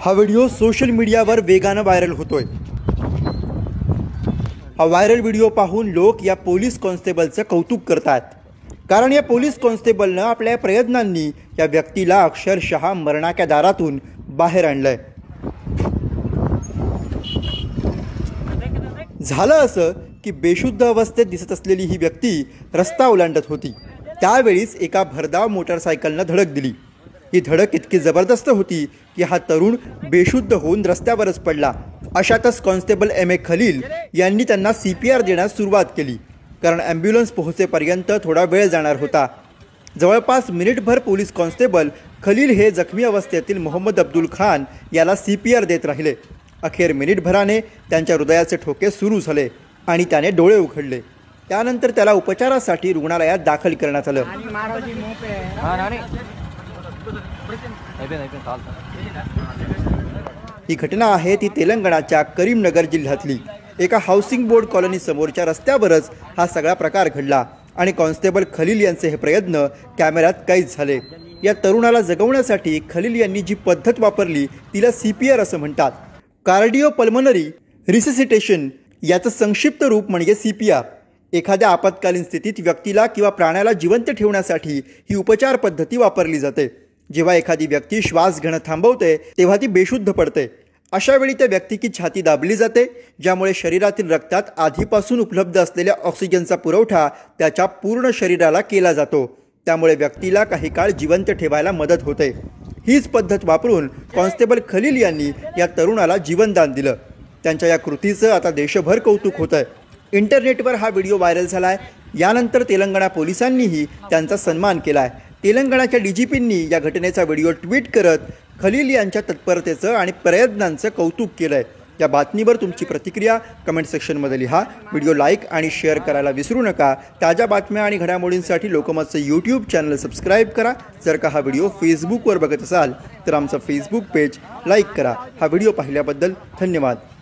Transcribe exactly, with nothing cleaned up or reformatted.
हा video social मीडियावर वेगानं व्हायरल होतोय। हा व्हायरल व्हिडिओ पाहून लोक या पोलीस कॉन्स्टेबलचं कौतुक करतात, कारण या पोलीस कॉन्स्टेबलनं आपल्या प्रयत्नांनी या व्यक्तीला अक्षरशः मरणाच्या दारातून बाहेर आणलंय। झालं असं की बेशुद्ध अवस्थेत दिसत असलेली ही व्यक्ती रस्ता ओलांडत होती। त्यावेळीच एका भरधाव मोटरसायकलनं धडक दिली। ही धडक इतकी जबरदस्त होती की हा तरुण बेशुद्ध होऊन रस्त्यावरच पडला। अशातच कॉन्स्टेबल एम ए खलील यांनी त्यांना सी पी आर देण्यास सुरुवात केली, कारण ॲम्ब्युलन्स पोहोचेपर्यंत थोडा वेळ जाणार होता। जवळपास मिनिटभर पोलीस कॉन्स्टेबल खलील हे जखमी अवस्थेतील मोहम्मद अब्दुल खान याला सी पी आर देत राहिले। अखेर मिनिटभराने त्यांच्या हृदयाचे ठोके सुरू झाले आणि त्याने डोळे उघडले। त्यानंतर त्याला उपचारासाठी रुग्णालयात दाखल करण्यात आलं। ही घटना आहे ती तेलंगणाच्या करीमनगर जिल्ह्यातली एका हाऊसिंग बोर्ड कॉलनी समोरच्या रस्त्यावरच हा सगळा प्रकार घडला आणि कॉन्स्टेबल खलील यांचे हे प्रयत्न कॅमेऱ्यात कैद झाले। या तरुणाला जगवण्यासाठी खलील यांनी जी पद्धत वापरली तिला सी पी आर असं म्हणतात। कार्डिओ पल्मनरी रिसिसिटेशन याचं संक्षिप्त रूप म्हणजे सी पी आर। एखाद्या आपत्कालीन स्थितीत व्यक्तीला किंवा प्राण्याला जिवंत ठेवण्यासाठी ही उपचार पद्धती वापरली जाते। जेव्हा एखादी व्यक्ती श्वास घेणं थांबवते तेव्हा ती बेशुद्ध पडते। अशा वेळी त्या व्यक्तीची छाती दाबली जाते, ज्यामुळे शरीरातील रक्तात आधीपासून उपलब्ध असलेल्या ऑक्सिजनचा पुरवठा त्याच्या पूर्ण शरीराला केला जातो। त्यामुळे व्यक्तीला काही काळ जिवंत ठेवायला मदत होते। हीच पद्धत वापरून कॉन्स्टेबल खलील यांनी या तरुणाला जीवनदान दिलं। त्यांच्या या कृतीचं आता देशभर कौतुक होतंय। इंटरनेटवर हा व्हिडिओ व्हायरल झालाय। यानंतर तेलंगणा पोलिसांनीही त्यांचा सन्मान केलाय। तेलंगणाच्या डी जी पींनी या घटनेचा व्हिडिओ ट्विट करत खलील यांच्या तत्परतेचं आणि प्रयत्नांचं कौतुक केलंय। या बातमीवर तुमची प्रतिक्रिया कमेंट सेक्शनमध्ये लिहा। व्हिडिओ लाईक आणि शेअर करायला विसरू नका। ताज्या बातम्या आणि घडामोडींसाठी लोकमतचं यूट्यूब चॅनल सबस्क्राईब करा। जर का हा व्हिडिओ फेसबुकवर बघत असाल तर आमचं फेसबुक पेज लाईक करा। हा व्हिडिओ पाहिल्याबद्दल धन्यवाद।